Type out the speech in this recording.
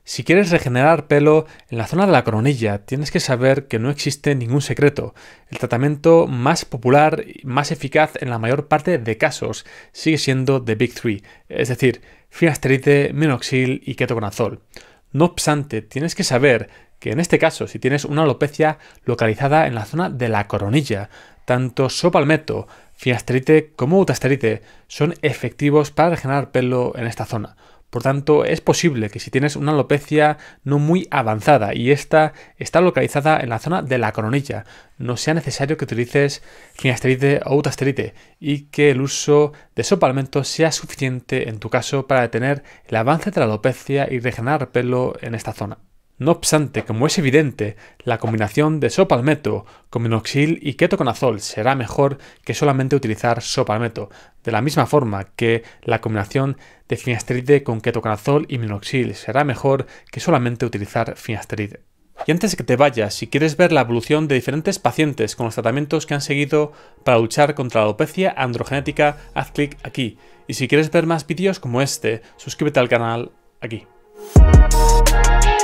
Si quieres regenerar pelo en la zona de la coronilla, tienes que saber que no existe ningún secreto. El tratamiento más popular y más eficaz en la mayor parte de casos sigue siendo The Big Three, es decir, finasteride, minoxidil y ketoconazol. No obstante, tienes que saber que en este caso, si tienes una alopecia localizada en la zona de la coronilla, tanto sopalmeto, finasteride como dutasteride son efectivos para regenerar pelo en esta zona. Por tanto, es posible que si tienes una alopecia no muy avanzada y esta está localizada en la zona de la coronilla, no sea necesario que utilices finasteride o dutasteride y que el uso de sopalmento sea suficiente en tu caso para detener el avance de la alopecia y regenerar pelo en esta zona. No obstante, como es evidente, la combinación de sopalmeto con minoxidil y ketoconazol será mejor que solamente utilizar sopalmeto, de la misma forma que la combinación de finasteride con ketoconazol y minoxidil será mejor que solamente utilizar finasteride. Y antes de que te vayas, si quieres ver la evolución de diferentes pacientes con los tratamientos que han seguido para luchar contra la alopecia androgenética, haz clic aquí. Y si quieres ver más vídeos como este, suscríbete al canal aquí.